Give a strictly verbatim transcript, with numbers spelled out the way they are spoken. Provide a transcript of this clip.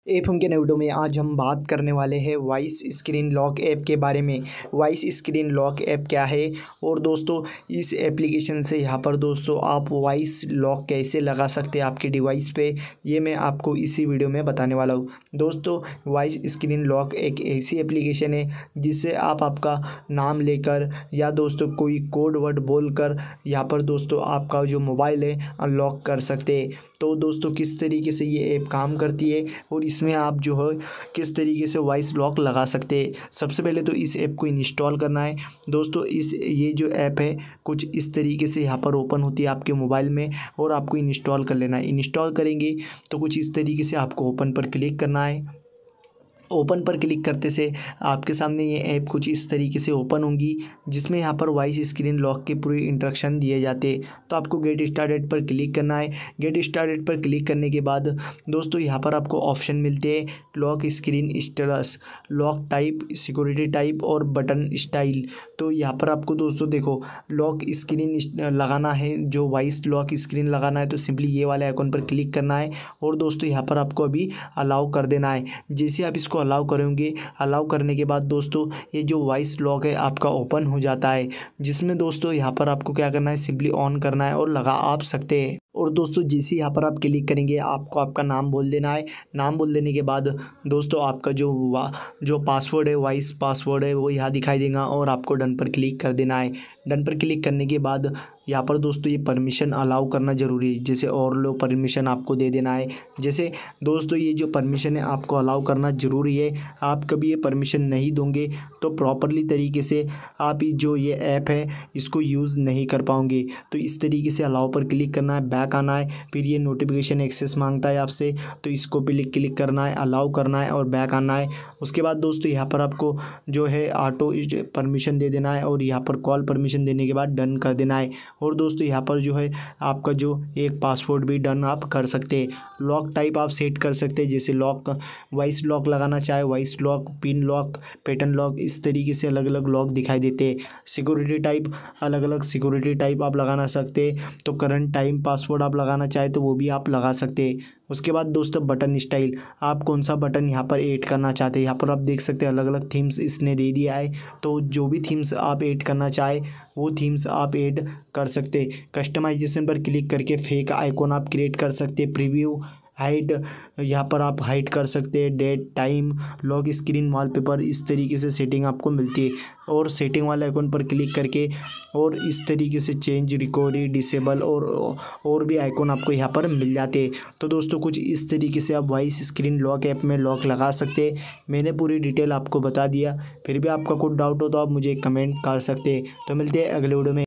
F M के नए video में आज हम बात करने वाले हैं वॉइस स्क्रीन लॉक ऐप के बारे में। वॉइस स्क्रीन लॉक ऐप क्या है और दोस्तों इस एप्लीकेशन से यहाँ पर दोस्तों आप वॉइस लॉक कैसे लगा सकते हैं आपके डिवाइस पे, ये मैं आपको इसी वीडियो में बताने वाला हूँ। दोस्तों वॉइस स्क्रीन लॉक एक ऐसी एप्लीकेशन है जिससे आप आपका नाम लेकर या दोस्तों कोई कोड वर्ड बोलकर यहाँ पर दोस्तों आपका जो मोबाइल है अनलॉक कर सकते हैं। तो दोस्तों किस तरीके से ये ऐप काम करती है और इसमें आप जो है किस तरीके से वॉइस लॉक लगा सकते हैं। सबसे पहले तो इस ऐप को इंस्टॉल करना है। दोस्तों इस ये जो ऐप है कुछ इस तरीके से यहाँ पर ओपन होती है आपके मोबाइल में और आपको इंस्टॉल कर लेना है। इंस्टॉल करेंगे तो कुछ इस तरीके से आपको ओपन पर क्लिक करना है। ओपन पर क्लिक करते से आपके सामने ये ऐप कुछ इस तरीके से ओपन होंगी जिसमें यहाँ पर वॉइस स्क्रीन लॉक के पूरे इंस्ट्रक्शन दिए जाते हैं। तो आपको गेट स्टार्टेड पर क्लिक करना है। गेट स्टार्टेड पर क्लिक करने के बाद दोस्तों यहाँ पर आपको ऑप्शन मिलते हैं lock screen status, lock type, security type और बटन स्टाइल। तो यहाँ पर आपको दोस्तों देखो लॉक स्क्रीन लगाना है, जो वॉइस लॉक स्क्रीन लगाना है तो सिंपली ये वाले आइकॉन पर क्लिक करना है और दोस्तों यहाँ पर आपको अभी अलाउ कर देना है। जैसे आप इसको अलाउ करेंगे, अलाउ करने के बाद दोस्तों ये जो वॉइस लॉक है आपका ओपन हो जाता है, जिसमें दोस्तों यहाँ पर आपको क्या करना है सिंपली ऑन करना है और लगा आप सकते हैं। और दोस्तों जैसे यहाँ पर आप क्लिक करेंगे आपको आपका नाम बोल देना है। नाम बोल देने के बाद दोस्तों आपका जो जो पासवर्ड है वॉइस पासवर्ड है वो यहाँ दिखाई देगा और आपको डन पर क्लिक कर देना है। डन पर क्लिक करने के बाद यहाँ पर दोस्तों ये परमिशन अलाउ करना ज़रूरी है, जैसे और लो परमिशन आपको दे देना है। जैसे दोस्तों ये जो परमिशन है आपको अलाउ करना ज़रूरी है। आप कभी ये परमिशन नहीं दोगे तो प्रॉपरली तरीके से आप जो ये ऐप है इसको यूज़ नहीं कर पाओगे। तो इस तरीके से अलाउ पर क्लिक करना है, बैक आना है, फिर ये नोटिफिकेशन एक्सेस मांगता है आपसे तो इसको पे क्लिक करना है, अलाउ करना है और बैक आना है। उसके बाद दोस्तों यहाँ पर आपको जो है ऑटो परमिशन दे देना है और यहाँ पर कॉल परमिशन देने के बाद डन कर देना है। और दोस्तों यहाँ पर जो है आपका जो एक पासवर्ड भी डन आप कर सकते हैं। लॉक टाइप आप सेट कर सकते हैं, जैसे लॉक वॉइस लॉक लगाना चाहे voice lock, pin lock, pattern lock, इस तरीके से अलग अलग लॉक दिखाई देते हैं। सिक्योरिटी टाइप अलग अलग सिक्योरिटी टाइप आप लगाना सकते हैं। तो करंट टाइम पासवर्ड आप लगाना चाहे तो वो भी आप लगा सकते हैं। उसके बाद दोस्तों बटन स्टाइल, आप कौन सा बटन यहाँ पर ऐड करना चाहते हैं, यहाँ पर आप देख सकते हैं अलग अलग थीम्स इसने दे दिया है। तो जो भी थीम्स आप ऐड करना चाहे वो थीम्स आप ऐड कर सकते हैं। कस्टमाइजेशन पर क्लिक करके फेक आइकॉन आप क्रिएट कर सकते हैं। प्रीव्यू, हाइड, यहाँ पर आप हाइड कर सकते हैं, date, time, lock screen, wallpaper, इस तरीके से सेटिंग आपको मिलती है। और सेटिंग वाले आइकॉन पर क्लिक करके और इस तरीके से चेंज, रिकवरी, डिसेबल और और भी आइकॉन आपको यहाँ पर मिल जाते हैं। तो दोस्तों कुछ इस तरीके से आप वॉइस स्क्रीन लॉक ऐप में लॉक लगा सकते हैं। मैंने पूरी डिटेल आपको बता दिया, फिर भी आपका कोई डाउट हो तो आप मुझे कमेंट कर सकते हैं। तो मिलते हैं अगले वीडियो में।